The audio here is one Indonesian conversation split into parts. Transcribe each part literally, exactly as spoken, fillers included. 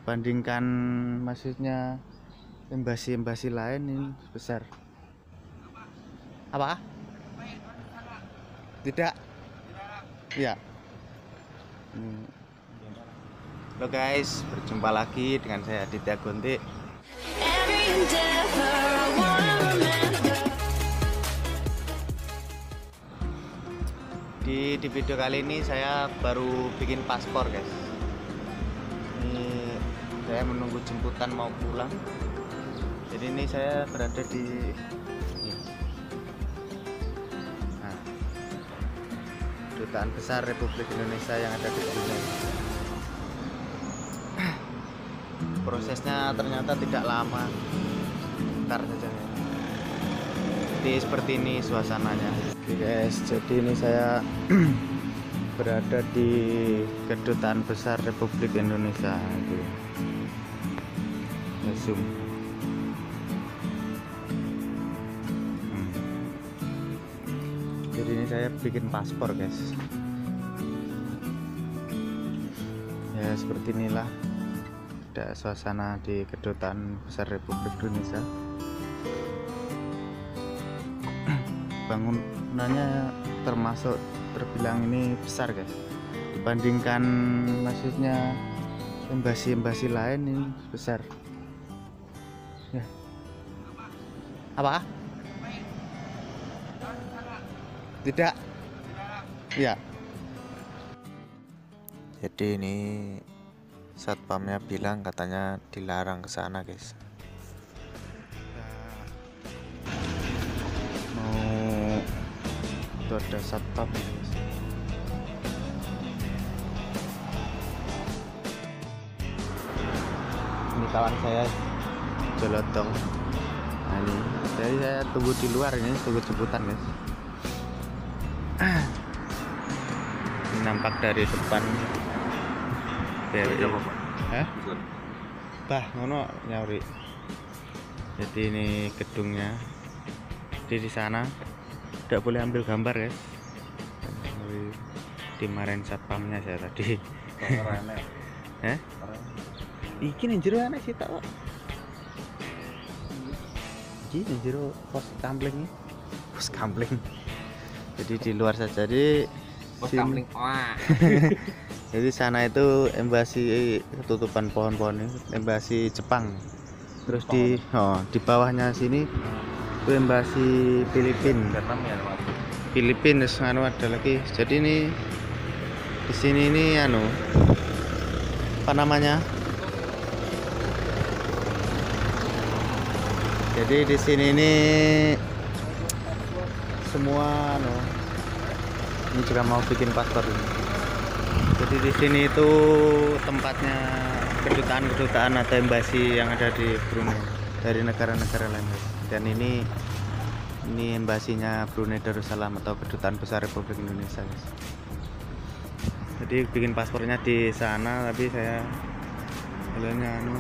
dibandingkan maksudnya embasi-embasi lain ini besar. Apa? Tidak? Ya. Hmm. Halo guys, berjumpa lagi dengan saya Aditya Gontik. Di, di video kali ini saya baru bikin paspor guys. Ini saya menunggu jemputan mau pulang. Jadi ini saya berada di nah, Kedutaan Besar Republik Indonesia yang ada di Brunei. Prosesnya ternyata tidak lama, bentar saja. Jadi seperti ini suasananya. Oke guys, jadi ini saya berada di Kedutaan Besar Republik Indonesia. Itu ya, zoom. Hmm. Jadi ini saya bikin paspor guys. Ya seperti inilah ada suasana di Kedutaan Besar Republik Indonesia. Bangunannya termasuk terbilang ini besar guys, dibandingkan maksudnya embasi-embasi lain ini besar ya. Apa? Tidak? Ya. Jadi ini satpamnya bilang katanya dilarang ke sana guys. Itu ada satpam guys. Ini kawan saya Jolotong. Nah ini jadi saya tunggu di luar, ini tunggu jemputan guys. Ini nampak dari depan B R I. Hah? Bah ngono nyari. Jadi ini gedungnya. Jadi di sana tidak boleh ambil gambar guys. Dimarahin satpamnya saya tadi. Eh? Iki ning jero ana sih tak kok. Iki ning jero pos kampling. Pos kampling. Jadi di luar saja di pos kampling. Wah. Jadi sana itu embasi ketutupan pohon-pohon ini, embasi Jepang. Terus di oh, di bawahnya sini itu embasi Filipina. Filipina anu ada lagi. Jadi ini di sini ini anu apa namanya? Jadi di sini ini semua anu ini juga mau bikin paspor ini. Jadi di sini itu tempatnya kedutaan-kedutaan atau embasi yang ada di Brunei dari negara-negara lain. Dan ini ini embasinya Brunei Darussalam atau Kedutaan Besar Republik Indonesia guys. Jadi bikin paspornya di sana, tapi saya jalannya anu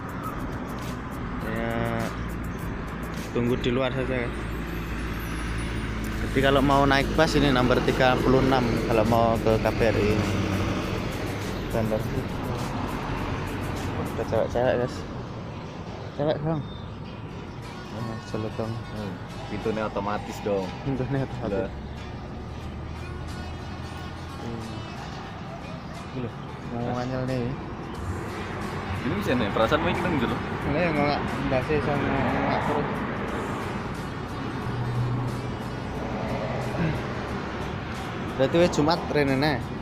saya tunggu di luar saja guys. Jadi kalau mau naik bus ini nomor tiga puluh enam kalau mau ke K B R I Bandar. Ada cewek-cewek guys. Cewek dong. Selotong. Hmm, pintunya otomatis dong. Pintunya otomatis. Hmm. Mau nganyel nih. Ini bisa nih, perasaan main kita dulu. Ini yang nggak basi sama nggak terus. Berarti wes Jumat renene.